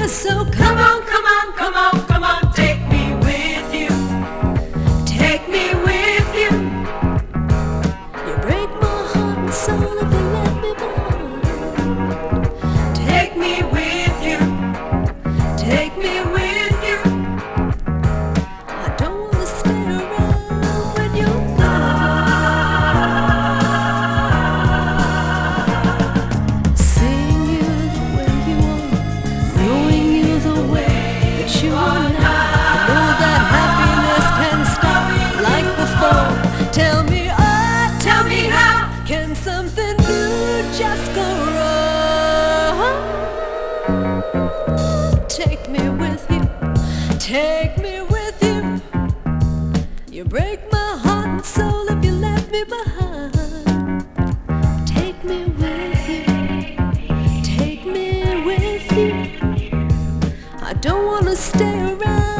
So come on, come on, come on, come on, take me with you. Take me with you. You break my heart and soul if you let me behind. Take me with you. Take me with you. I don't want to stay around when you're gone. Seeing you the way you are, knowing you the way that you are now. I know that happiness can stop like before. Tell me, oh, tell me how can something new just go wrong? Take me with you. Take me with you. You break my heart and soul if you left me behind. Take me with you. Take me with you. I don't want to stay around.